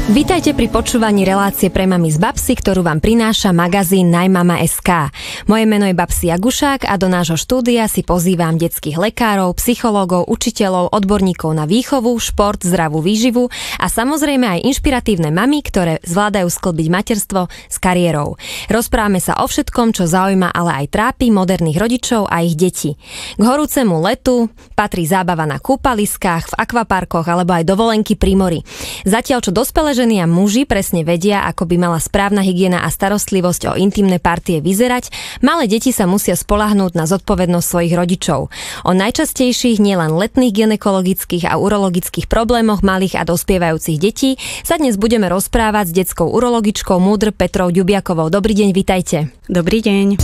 Vítajte pri počúvaní relácie pre mami z Babsy, ktorú vám prináša magazín Najmama.sk. Moje meno je Babsi Jagušák a do nášho štúdia si pozývam detských lekárov, psychológov, učiteľov, odborníkov na výchovu, šport, zdravú výživu a samozrejme aj inšpiratívne mami, ktoré zvládajú sklbiť materstvo s kariérou. Rozprávame sa o všetkom, čo zaujíma, ale aj trápi moderných rodičov a ich detí. K horúcemu letu patrí zábava na kúpaliskách, v akvaparkoch alebo aj dovolenky pri mori. Zatiaľ čo dospelé ženy a muži presne vedia, ako by mala správna hygiena a starostlivosť o intimné partie vyzerať, malé deti sa musia spoľahnúť na zodpovednosť svojich rodičov. O najčastejších nielen letných gynekologických a urologických problémoch malých a dospievajúcich detí sa dnes budeme rozprávať s detskou urologičkou MUDr. Petrou Ďubiakovou. Dobrý deň, vitajte. Dobrý deň.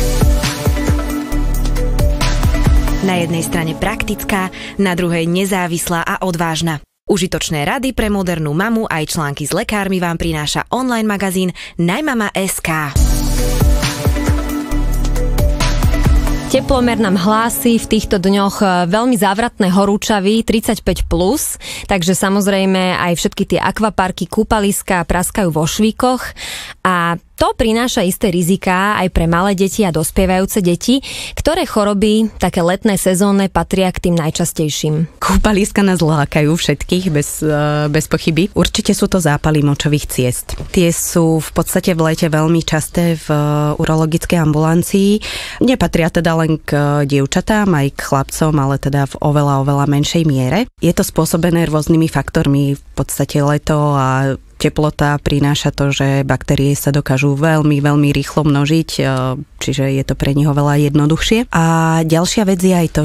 Na jednej strane praktická, na druhej nezávislá a odvážna. Užitočné rady pre modernú mamu aj články s lekármi vám prináša online magazín Najmama.sk. Teplomer nám hlási v týchto dňoch veľmi závratné horúčavy 35+, takže samozrejme aj všetky tie akvaparky, kúpaliská praskajú vo švíkoch a to prináša isté riziká aj pre malé deti a dospievajúce deti, ktoré choroby, také letné, sezónne, patria k tým najčastejším. Kúpaliska nás lákajú všetkých bez pochyby. Určite sú to zápaly močových ciest. Tie sú v podstate v lete veľmi časté v urologickej ambulancii. Nepatria teda len k dievčatám, aj k chlapcom, ale teda v oveľa menšej miere. Je to spôsobené rôznymi faktormi, v podstate leto a teplota prináša to, že baktérie sa dokážu veľmi rýchlo množiť, čiže je to pre nich oveľa jednoduchšie. A ďalšia vec je aj to,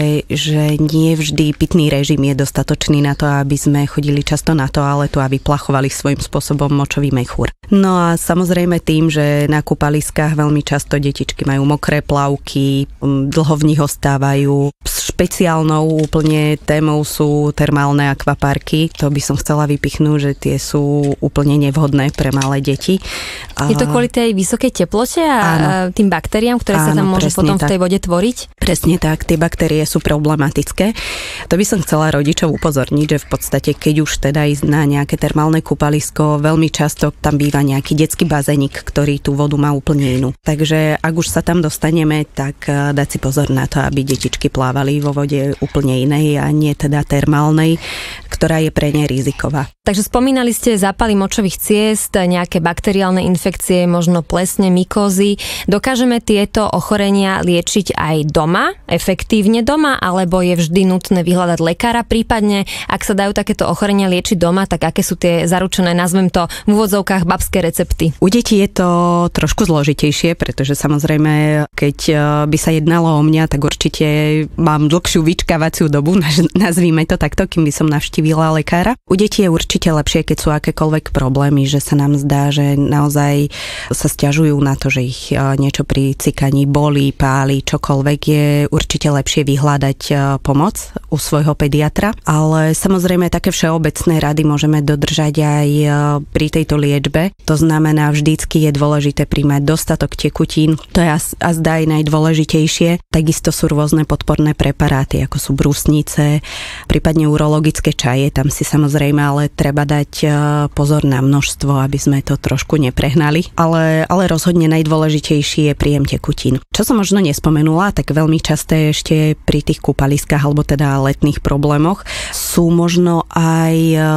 že nie vždy pitný režim je dostatočný na to, aby sme chodili často na toaletu a vyplachovali svojím spôsobom močový mechúr. No a samozrejme tým, že na kúpaliskách veľmi často detičky majú mokré plavky, dlho v nich ostávajú. Špeciálnou úplne témou sú termálne akvaparky. To by som chcela vypichnúť, že tie sú úplne nevhodné pre malé deti. Je to kvôli tej vysokej teplote a tým baktériám, ktoré sa tam môžu potom v tej vode tvoriť? Presne tak, tie baktérie sú problematické. To by som chcela rodičov upozorniť, že v podstate, keď už teda ísť na nejaké termálne kúpalisko, veľmi často tam býva nejaký detský bazénik, ktorý tú vodu má úplne inú. Takže ak už sa tam dostaneme, tak dať si pozor na to, aby detičky plávali vo vode úplne inej a nie teda termálnej, ktorá je pre ne riziková. Takže spomínali ste zápaly močových ciest, nejaké bakteriálne infekcie, možno plesne, mykózy. Dokážeme tieto ochorenia liečiť aj doma, efektívne doma, alebo je vždy nutné vyhľadať lekára? Prípadne, ak sa dajú takéto ochorenia liečiť doma, tak aké sú tie zaručené, nazvem to v úvodzovkách, babské recepty? U detí je to trošku zložitejšie, pretože samozrejme, keď by sa jednalo o mňa, tak určite mám dlhšiu vyčkávaciu dobu, nazvime to takto, kým by som navštívila lekára. U detí je určite lepšie, keď sú akékoľvek problémy, že sa nám zdá, že naozaj sa sťažujú na to, že ich niečo pri cikaní bolí, páli, čokoľvek, je určite lepšie vyhľadať pomoc u svojho pediatra, ale samozrejme také všeobecné rady môžeme dodržať aj pri tejto liečbe. To znamená, vždycky je dôležité príjmať dostatok tekutín, to je azda aj najdôležitejšie. Takisto sú rôzne podporné preparáty, ako sú brusnice, prípadne urologické čaje, tam si samozrejme ale treba dať pozor na množstvo, aby sme to trošku neprehnali, ale rozhodne najdôležitejší je príjem tekutín. Čo som možno nespomenula, tak veľmi časté ešte pri tých kúpaliskách alebo teda letných problémoch sú možno aj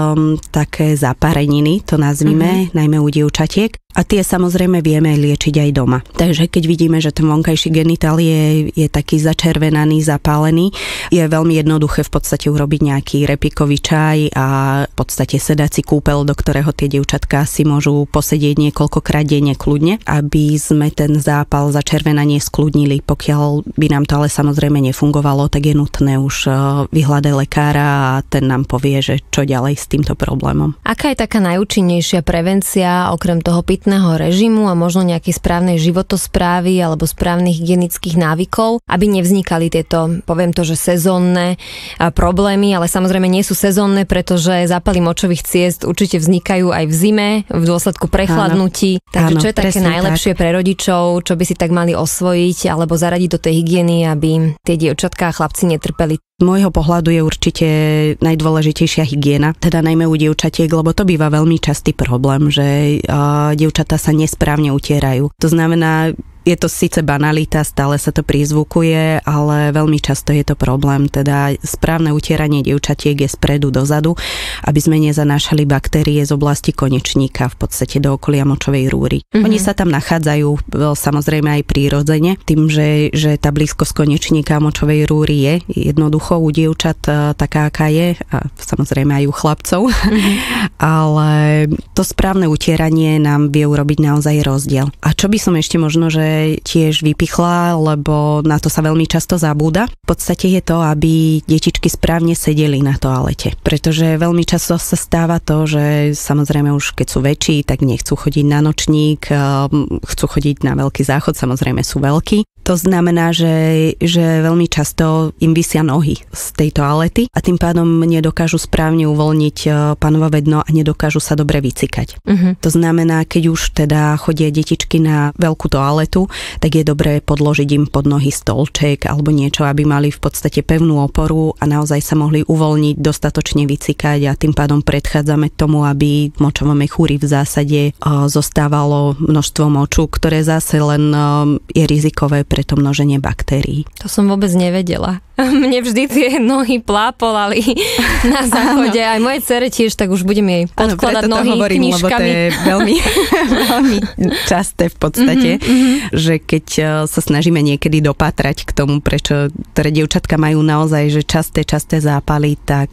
také zapareniny, to nazvime, najmä u dievčatiek. A tie samozrejme vieme liečiť aj doma. Takže keď vidíme, že ten vonkajší genitál je taký začervenaný, zapálený, je veľmi jednoduché v podstate urobiť nejaký repikový čaj a v podstate sedací kúpel, do ktorého tie dievčatká si môžu posedieť niekoľkokrát denne kľudne, aby sme ten zápal, začervenanie skľudnili. Pokiaľ by nám to ale samozrejme nefungovalo, tak je nutné už vyhľadať lekára a ten nám povie, že čo ďalej s týmto problémom. Aká je taká najúčinnejšia prevencia okrem toho pitného režimu a možno nejakej správnej životosprávy alebo správnych hygienických návykov, aby nevznikali tieto, poviem to, že sezónne problémy, ale samozrejme nie sú sezónne, pretože zápaly močových ciest určite vznikajú aj v zime v dôsledku prechladnutí. Takže čo je také najlepšie pre rodičov, čo by si tak mali osvojiť alebo zaradiť do tej hygieny, aby tie dievčatká a chlapci netrpeli? Z môjho pohľadu je určite najdôležitejšia hygiena, teda najmä u dievčatiek, lebo to býva veľmi častý problém, že dievčatá sa nesprávne utierajú. To znamená, je to síce banalita, stále sa to prizvukuje, ale veľmi často je to problém. Teda správne utieranie dievčatiek je spredu dozadu, aby sme nezanášali baktérie z oblasti konečníka, v podstate do okolia močovej rúry. Oni sa tam nachádzajú samozrejme aj prirodzene, tým, že tá blízkosť konečníka a močovej rúry je jednoducho u dievčat taká, aká je, a samozrejme aj u chlapcov. Ale to správne utieranie nám vie urobiť naozaj rozdiel. A čo by som ešte možno, že tiež vypichla, lebo na to sa veľmi často zabúda. V podstate je to, aby detičky správne sedeli na toalete. Pretože veľmi často sa stáva to, že samozrejme už keď sú väčší, tak nechcú chodiť na nočník, chcú chodiť na veľký záchod, samozrejme sú veľkí. To znamená, že veľmi často im visia nohy z tej toalety a tým pádom nedokážu správne uvoľniť panvové dno a nedokážu sa dobre vycikať. To znamená, keď už teda chodia detičky na veľkú toaletu, tak je dobré podložiť im pod nohy stolček alebo niečo, aby mali v podstate pevnú oporu a naozaj sa mohli uvoľniť, dostatočne vycikať a tým pádom predchádzame tomu, aby v močovom mechúri v zásade zostávalo množstvo moču, ktoré zase len je rizikové pre to množenie baktérií. To som vôbec nevedela. Mne vždy tie nohy plápolali na záchode. Aj moje dcere tiež, tak už budem jej podkladať nohy hovorím, knižkami. Lebo to je veľmi, veľmi časté v podstate, že keď sa snažíme niekedy dopátrať k tomu, prečo ktoré dievčatka majú naozaj že časté zápaly, tak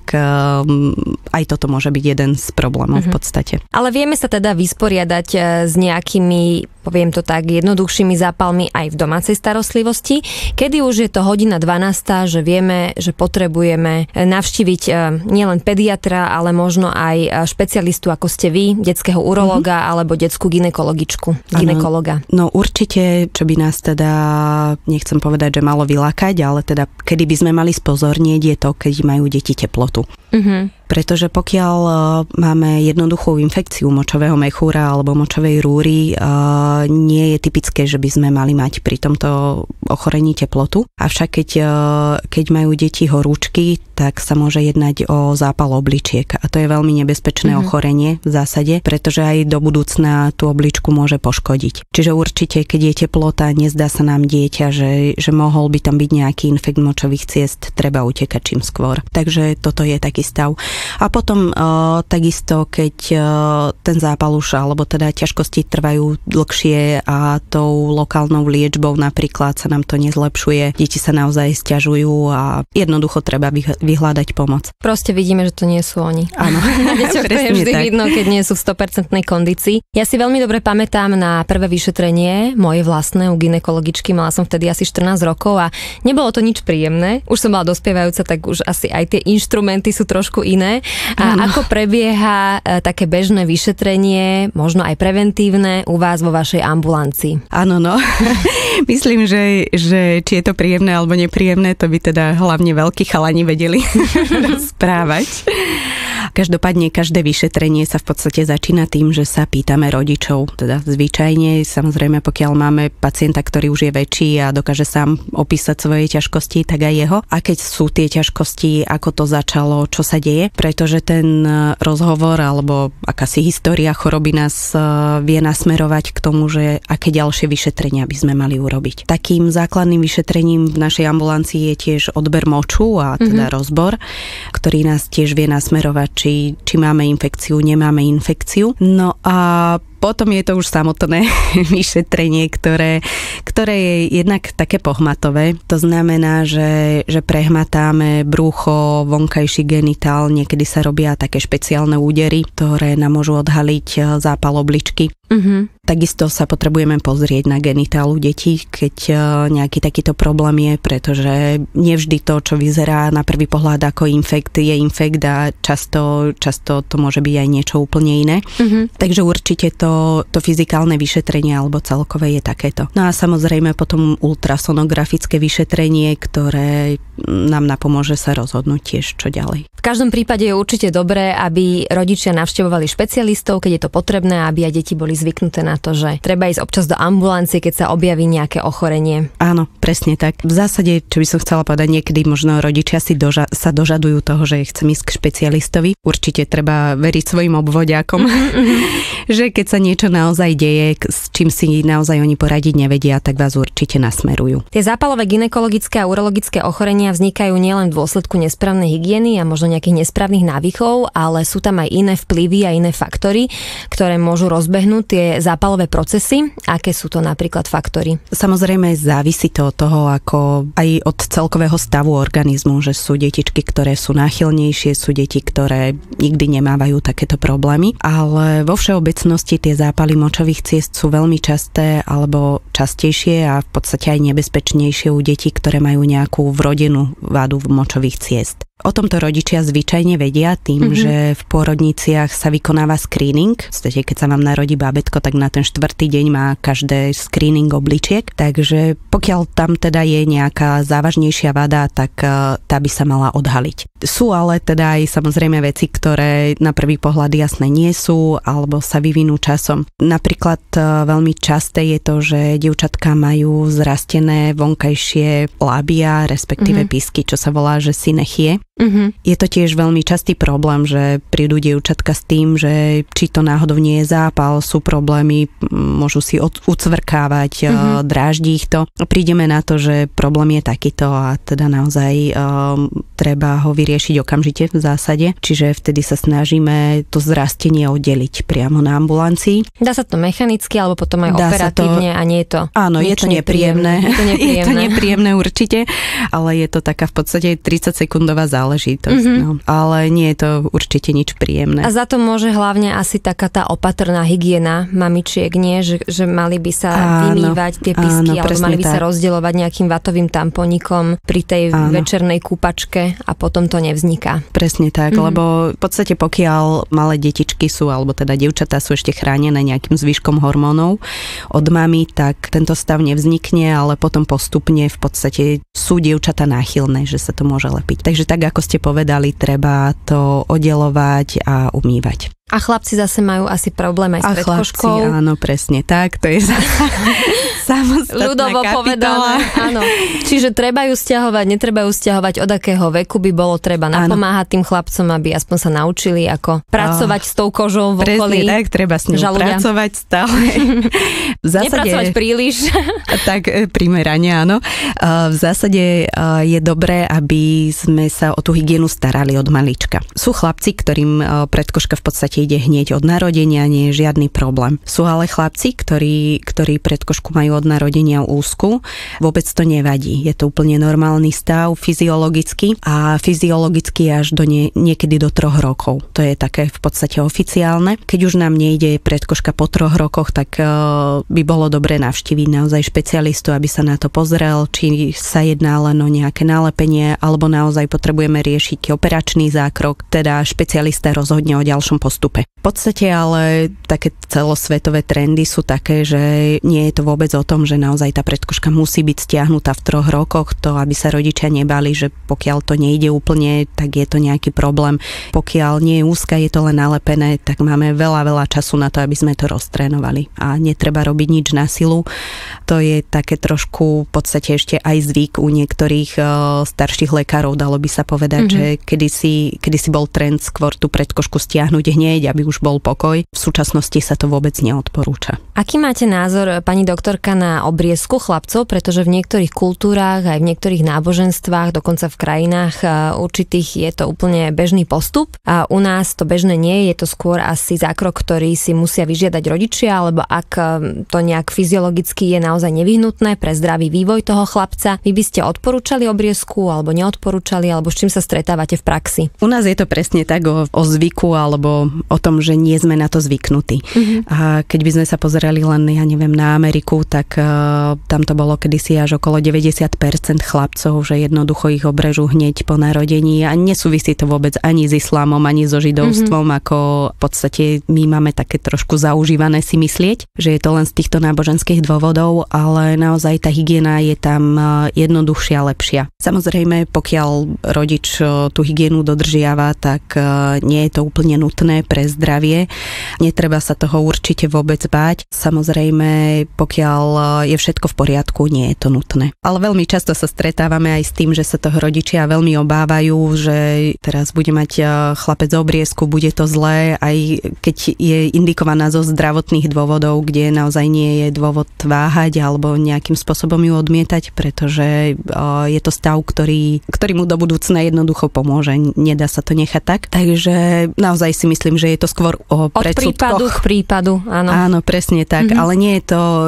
aj toto môže byť jeden z problémov v podstate. Ale vieme sa teda vysporiadať s nejakými, poviem to tak, jednoduchšími zápalmi aj v domácej starostlivosti. Kedy už je to 1:12, že vieme, že potrebujeme navštíviť nielen pediatra, ale možno aj špecialistu, ako ste vy, detského urológa alebo detskú gynekologa. No určite, čo by nás teda, nechcem povedať, že malo vylákať, ale teda kedy by sme mali spozornieť, je to, keď majú deti teplotu. Pretože pokiaľ máme jednoduchú infekciu močového mechúra alebo močovej rúry, nie je typické, že by sme mali mať pri tomto ochorení teplotu. Avšak keď majú deti horúčky, tak sa môže jednať o zápal obličiek. A to je veľmi nebezpečné ochorenie v zásade, pretože aj do budúcna tú obličku môže poškodiť. Čiže určite, keď je teplota, nezdá sa nám dieťa, že mohol by tam byť nejaký infekt močových ciest, treba utekať čím skôr. Takže toto je taký stav. A potom takisto, keď ten zápal už, alebo teda ťažkosti trvajú dlhšie a tou lokálnou liečbou napríklad sa nám to nezlepšuje, deti sa naozaj sťažujú a jednoducho treba vyhľadať pomoc. Proste vidíme, že to nie sú oni. Áno. Na deťoch to je vždy vidno, keď nie sú v 100% kondícii. Ja si veľmi dobre pamätám na prvé vyšetrenie, moje vlastné u gynekologičky, mala som vtedy asi 14 rokov a nebolo to nič príjemné. Už som bola dospievajúca, tak už asi aj tie inštrumenty sú trošku iné. A ako prebieha také bežné vyšetrenie, možno aj preventívne u vás vo vašej ambulancii? Áno, no. Myslím, že či je to príjemné alebo nepríjemné, to by teda hlavne veľkí chalani vedeli správať. Každopádne každé vyšetrenie sa v podstate začína tým, že sa pýtame rodičov. Teda zvyčajne, samozrejme, pokiaľ máme pacienta, ktorý už je väčší a dokáže sám opísať svoje ťažkosti, tak aj jeho. A keď sú tie ťažkosti, ako to začalo, čo sa deje, pretože ten rozhovor alebo akási história choroby nás vie nasmerovať k tomu, že aké ďalšie vyšetrenia by sme mali urobiť. Takým základným vyšetrením v našej ambulancii je tiež odber moču a teda rozbor, ktorý nás tiež vie nasmerovať, či máme infekciu, nemáme infekciu. No a potom je to už samotné vyšetrenie, ktoré je jednak také pohmatové. To znamená, že prehmatáme brucho, vonkajší genitál, niekedy sa robia také špeciálne údery, ktoré nám môžu odhaliť zápal obličky. Takisto sa potrebujeme pozrieť na genitál u detí, keď nejaký takýto problém je, pretože nevždy to, čo vyzerá na prvý pohľad ako infekt, je infekt a často to môže byť aj niečo úplne iné. Takže určite to to fyzikálne vyšetrenie alebo celkové je takéto. No a samozrejme potom ultrasonografické vyšetrenie, ktoré nám napomôže sa rozhodnúť tiež čo ďalej. V každom prípade je určite dobré, aby rodičia navštevovali špecialistov, keď je to potrebné, aby aj deti boli zvyknuté na to, že treba ísť občas do ambulancie, keď sa objaví nejaké ochorenie. Áno, presne tak. V zásade, čo by som chcela povedať, niekedy možno rodičia sa dožadujú toho, že chcem ísť k špecialistovi. Určite treba veriť svojim obvodiakom, že keď sa niečo naozaj deje, s čím si naozaj oni poradiť nevedia, tak vás určite nasmerujú. Tie zápalové gynekologické a urologické ochorenia vznikajú nielen v dôsledku nesprávnej hygieny a možno nejakých nesprávnych návykov, ale sú tam aj iné vplyvy a iné faktory, ktoré môžu rozbehnúť tie zápalové procesy. Aké sú to napríklad faktory? Samozrejme závisí to od toho, ako aj od celkového stavu organizmu, že sú detičky, ktoré sú náchylnejšie, sú deti, ktoré nikdy nemávajú takéto problémy, ale vo všeobecnosti tie zápaly močových ciest sú veľmi časté alebo častejšie a v podstate aj nebezpečnejšie u detí, ktoré majú nejakú vrodenú vadu močových ciest. O tomto rodičia zvyčajne vedia tým, že v pôrodniciach sa vykonáva screening. V podstate, keď sa vám narodí bábätko, tak na ten 4. deň má každé screening obličiek. Takže pokiaľ tam teda je nejaká závažnejšia vada, tak tá by sa mala odhaliť. Sú ale teda aj samozrejme veci, ktoré na prvý pohľad jasné nie sú alebo sa vyvinú časom. Napríklad veľmi časté je to, že dievčatka majú zrastené vonkajšie lábia, respektíve písky, čo sa volá, že synechie. Je to tiež veľmi častý problém, že prídu dievčatka s tým, že či to náhodou nie je zápal, sú problémy, môžu si ucvrkávať, dráždi ich to. Prídeme na to, že problém je takýto a teda naozaj treba ho vyriešiť okamžite v zásade. Čiže vtedy sa snažíme to zrastenie oddeliť priamo na ambulancii. Dá sa to mechanicky alebo potom aj operatívne a nie je to. Áno, je to nepríjemné. Je to nepríjemné určite, ale je to taká v podstate 30-sekundová záležitosť. No. Ale nie je to určite nič príjemné. A za to môže hlavne asi taká tá opatrná hygiena mamičiek, nie? Že mali by sa vymývať tie písky, alebo mali by sa rozdeľovať nejakým vatovým tamponikom pri tej večernej kúpačke a potom to nevzniká. Presne tak, lebo v podstate pokiaľ malé detičky sú, alebo teda dievčatá sú ešte chránené nejakým zvyškom hormónov od mami, tak tento stav nevznikne, ale potom postupne v podstate sú dievčatá náchylné, že sa to môže lepiť. Takže tak, ako ste povedali, treba to oddelovať a umývať. A chlapci zase majú asi problém aj s predkoškou. Chlapci, áno, presne tak. To je samostatná ľudovo kapitola. Povedané, áno. Čiže treba ju stiahovať, netreba ju stiahovať, od akého veku by bolo treba napomáhať tým chlapcom, aby aspoň sa naučili, ako pracovať s tou kožou v okolí. Presne tak, treba s ňou pracovať stále. V zásade, nepracovať príliš. Tak primerane, áno. V zásade je dobré, aby sme sa o tú hygienu starali od malička. Sú chlapci, ktorým predkoška v podstate ide hneď od narodenia, nie je žiadny problém. Sú ale chlapci, ktorí predkošku majú od narodenia úzku, vôbec to nevadí. Je to úplne normálny stav, fyziologicky a fyziologicky až do niekedy do 3 rokov. To je také v podstate oficiálne. Keď už nám nejde predkoška po 3 rokoch, tak by bolo dobré navštíviť naozaj špecialistu, aby sa na to pozrel, či sa jedná len o nejaké nalepenie, alebo naozaj potrebujeme riešiť operačný zákrok, teda špecialista rozhodne o ďalšom postupe. V podstate ale také celosvetové trendy sú také, že nie je to vôbec o tom, že naozaj tá predkoška musí byť stiahnutá v 3 rokoch, to aby sa rodičia nebali, že pokiaľ to nejde úplne, tak je to nejaký problém. Pokiaľ nie je úzka, je to len nalepené, tak máme veľa času na to, aby sme to roztrénovali. A netreba robiť nič na silu. To je také trošku v podstate ešte aj zvyk u niektorých starších lekárov, dalo by sa povedať, že kedysi bol trend skôr tú predkošku stiahnuť hneď, aby už bol pokoj. V súčasnosti sa to vôbec neodporúča. Aký máte názor, pani doktorka, na obriezku chlapcov, pretože v niektorých kultúrách, aj v niektorých náboženstvách, dokonca v krajinách určitých je to úplne bežný postup a u nás to bežné nie je to skôr asi zákrok, ktorý si musia vyžiadať rodičia, alebo ak to nejak fyziologicky je naozaj nevyhnutné pre zdravý vývoj toho chlapca. Vy by ste odporúčali obriezku alebo neodporúčali, alebo s čím sa stretávate v praxi? U nás je to presne tak o zvyku alebo o tom, že nie sme na to zvyknutí. A keď by sme sa pozerali len, ja neviem, na Ameriku, tak tak tam to bolo kedysi až okolo 90% chlapcov, že jednoducho ich obrežú hneď po narodení a nesúvisí to vôbec ani s islámom, ani so židovstvom, ako v podstate my máme také trošku zaužívané si myslieť, že je to len z týchto náboženských dôvodov, ale naozaj tá hygiena je tam jednoduchšia, lepšia. Samozrejme, pokiaľ rodič tú hygienu dodržiava, tak nie je to úplne nutné pre zdravie. Netreba sa toho určite vôbec báť. Samozrejme, pokiaľ je všetko v poriadku, nie je to nutné. Ale veľmi často sa stretávame aj s tým, že sa toho rodičia veľmi obávajú, že teraz bude mať chlapec obriezku, bude to zlé, aj keď je indikovaná zo zdravotných dôvodov, kde naozaj nie je dôvod váhať alebo nejakým spôsobom ju odmietať, pretože je to stav, ktorý mu do budúcna jednoducho pomôže. Nedá sa to nechať tak. Takže naozaj si myslím, že je to skôr o predsudkoch. Od prípadu k prípadu, áno. Áno, presne tak, ale nie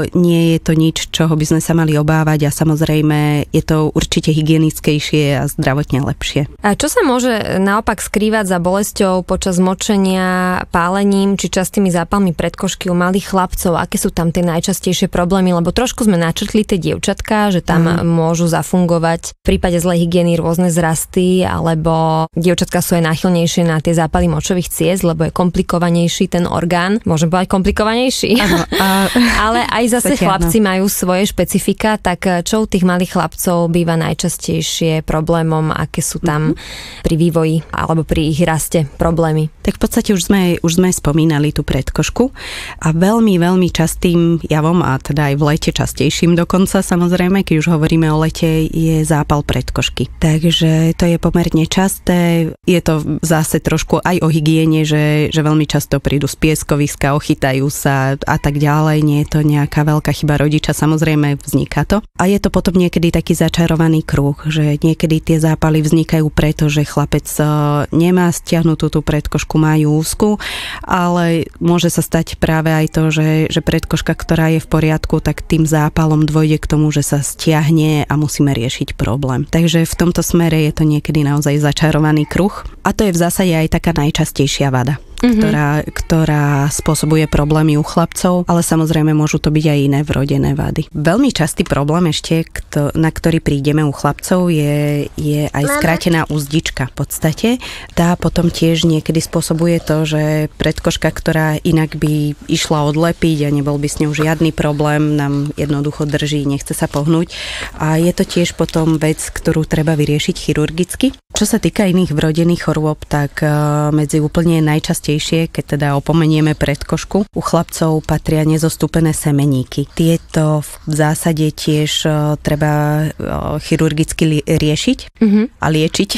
je to nič, čoho by sme sa mali obávať a samozrejme je to určite hygienickejšie a zdravotne lepšie. A čo sa môže naopak skrývať za bolesťou počas močenia, pálením či častými zápalmi predkožky u malých chlapcov? Aké sú tam tie najčastejšie problémy? Lebo trošku sme načrtli tie dievčatká, že tam môžu zafungovať v prípade zlej hygieny rôzne zrasty, alebo dievčatká sú aj náchylnejšie na tie zápaly močových ciest, lebo je komplikovanejší ten orgán. Môžem povedať komplikovanejší. Áno, ale aj zase chlapci majú svoje špecifika, tak čo u tých malých chlapcov býva najčastejšie problémom, aké sú tam pri vývoji alebo pri ich raste problémy? Tak v podstate už sme spomínali tú predkožku a veľmi, veľmi častým javom, a teda aj v lete častejším dokonca, samozrejme, keď už hovoríme o lete, je zápal predkožky. Takže to je pomerne časté. Je to zase trošku aj o hygiene, že veľmi často prídu z pieskoviska, ochytajú sa a tak ďalej. Nie je to nejaká veľká chyba rodiča, samozrejme vzniká to. A je to potom niekedy taký začarovaný kruh, že niekedy tie zápaly vznikajú preto, že chlapec nemá stiahnutú tú predkožku, má ju úzku, ale môže sa stať práve aj to, že predkožka, ktorá je v poriadku, tak tým zápalom dôjde k tomu, že sa stiahne a musíme riešiť problém. Takže v tomto smere je to niekedy naozaj začarovaný kruh a to je v zásade aj taká najčastejšia vada, ktorá spôsobuje problémy u chlapcov, ale samozrejme môžu to byť aj iné vrodené vady. Veľmi častý problém ešte, na ktorý prídeme u chlapcov, je aj skrátená uzdička. V podstate tá potom tiež niekedy spôsobuje to, že predkožka, ktorá inak by išla odlepiť a nebol by s ňou žiadny problém, nám jednoducho drží, nechce sa pohnúť a je to tiež potom vec, ktorú treba vyriešiť chirurgicky. Čo sa týka iných vrodených chorôb, tak medzi úplne najčastejšie, keď teda opomenieme predkožku, u chlapcov patria nezostúpené semeníky. Tieto v zásade tiež treba chirurgicky riešiť a liečiť.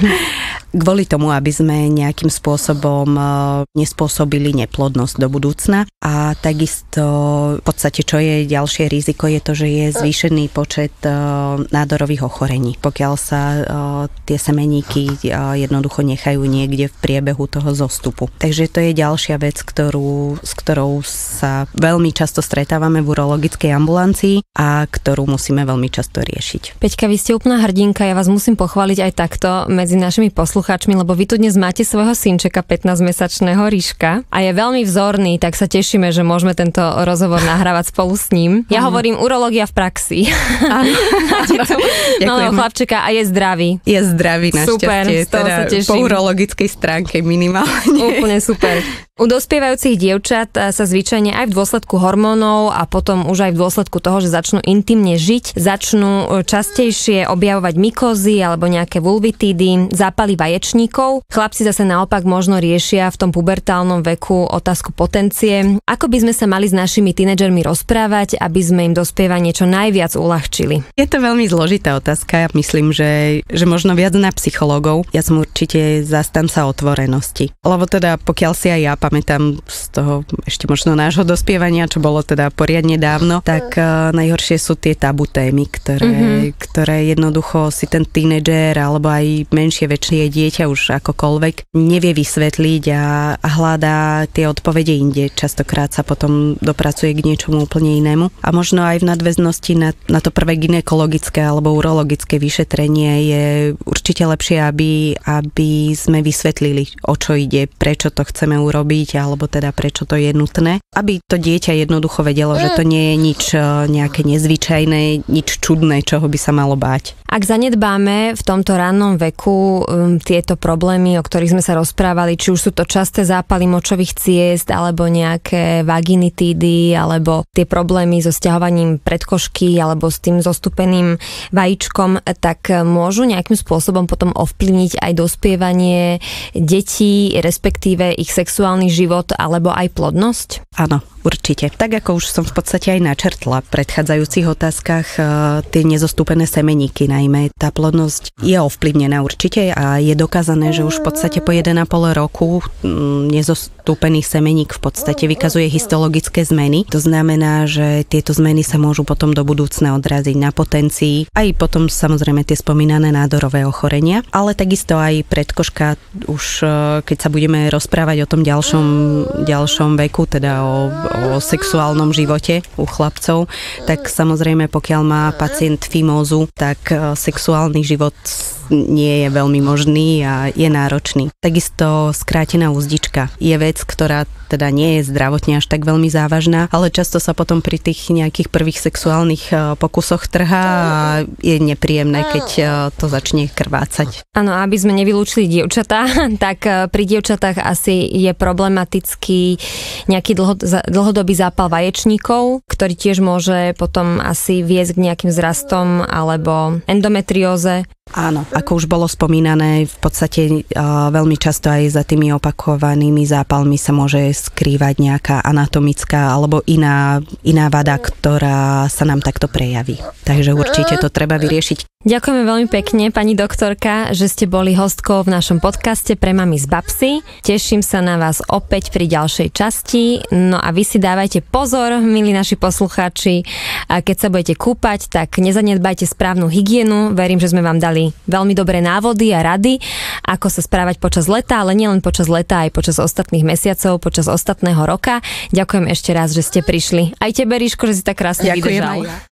Kvôli tomu, aby sme nejakým spôsobom nespôsobili neplodnosť do budúcna. A takisto v podstate, čo je ďalšie riziko, je to, že je zvýšený počet nádorových ochorení. Pokiaľ sa tie semeníky jednoducho nechajú niekde v priebehu toho zostupu. Takže to je ďalšia vec, s ktorou sa veľmi často stretávame v urologickej ambulancii a ktorú musíme veľmi často riešiť. Peťka, vy ste úplná hrdinka, ja vás musím pochváliť aj takto medzi našimi poslucháčmi, lebo vy tu dnes máte svojho synčeka 15-mesačného Ríška a je veľmi vzorný, tak sa tešíme, že môžeme tento rozhovor nahrávať spolu s ním. Ja hovorím urológia v praxi. Áno. Malého chlapčeka a je zdravý. Je zdravý našťastie. Super, z toho sa teším. Po urologickej stránke minimálne. Úplne super. U dospievajúcich dievčat sa zvyčajne aj v dôsledku hormónov a potom už aj v dôsledku toho, že začnú intimne žiť, začnú častejšie objavovať mykózy alebo nejaké vulvitídy, zápaly vaječníkov. Chlapci zase naopak možno riešia v tom pubertálnom veku otázku potencie. Ako by sme sa mali s našimi tínedžermi rozprávať, aby sme im dospievanie čo najviac uľahčili? Je to veľmi zložitá otázka. Myslím, že možno viac na psychológov. Ja som určite zastanca otvorenosti. Lebo teda pokiaľ si aj ja pamätám z toho ešte možno nášho dospievania, čo bolo teda poriadne dávno, tak najhoršie sú tie tabu témy, ktoré jednoducho si ten tínedžer alebo aj menšie, väčšie dieťa už akokoľvek nevie vysvetliť a hľadá tie odpovede inde. Častokrát sa potom dopracuje k niečomu úplne inému. A možno aj v nadväznosti na to prvé gynekologické alebo urologické vyšetrenie je určite lepšie, aby sme vysvetlili, o čo ide, prečo to chceme urobiť robiť, alebo teda prečo to je nutné. Aby to dieťa jednoducho vedelo, že to nie je nič nejaké nezvyčajné, nič čudné, čoho by sa malo báť. Ak zanedbáme v tomto rannom veku tieto problémy, o ktorých sme sa rozprávali, či už sú to časté zápaly močových ciest, alebo nejaké vaginitídy, alebo tie problémy so sťahovaním predkožky, alebo s tým zostupeným vajíčkom, tak môžu nejakým spôsobom potom ovplyvniť aj dospievanie detí, respektíve ich sexuálny život, alebo aj plodnosť? Áno, určite. Tak ako už som v podstate aj načrtla v predchádzajúcich otázkach, tie nezostúpené semeníky, najmä tá plodnosť je ovplyvnená určite a je dokázané, že už v podstate po 1,5 roku nezostúpený semeník v podstate vykazuje histologické zmeny. To znamená, že tieto zmeny sa môžu potom do budúcna odraziť na potencii, aj potom samozrejme tie spomínané nádorové ochorenia, ale takisto aj predkožka, už keď sa budeme rozprávať o tom ďalšom veku, teda o sexuálnom živote u chlapcov, tak samozrejme pokiaľ má pacient fimózu, tak sexuálny život nie je veľmi možný a je náročný. Takisto skrátená uzdička je vec, ktorá teda nie je zdravotne až tak veľmi závažná, ale často sa potom pri tých nejakých prvých sexuálnych pokusoch trhá a je nepríjemné, keď to začne krvácať. Áno, aby sme nevylúčili dievčatá, tak pri dievčatách asi je problematický nejaký dlhodobý zápal vaječníkov, ktorý tiež môže potom asi viesť k nejakým zrastom alebo endometrióze. Áno, ako už bolo spomínané, v podstate veľmi často aj za tými opakovanými zápalmi sa môže skrývať nejaká anatomická alebo iná vada, ktorá sa nám takto prejaví. Takže určite to treba vyriešiť. Ďakujeme veľmi pekne, pani doktorka, že ste boli hostkou v našom podcaste Pre mami z Babsy. Teším sa na vás opäť pri ďalšej časti. No a vy si dávajte pozor, milí naši poslucháči, a keď sa budete kúpať, tak nezanedbajte správnu hygienu. Verím, že sme vám dali veľmi dobré návody a rady, ako sa správať počas leta, ale nielen počas leta, aj počas ostatných mesiacov, počas ostatného roka. Ďakujem ešte raz, že ste prišli. Aj tebe, Ríško, že si tak krásne vydržal.